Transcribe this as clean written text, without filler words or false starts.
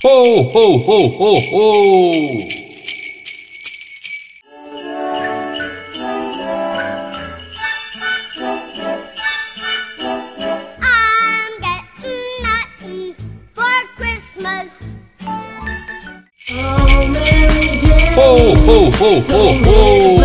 Ho, ho, ho, ho, ho! I'm getting nothing for Christmas. Ho, ho, ho, ho, ho!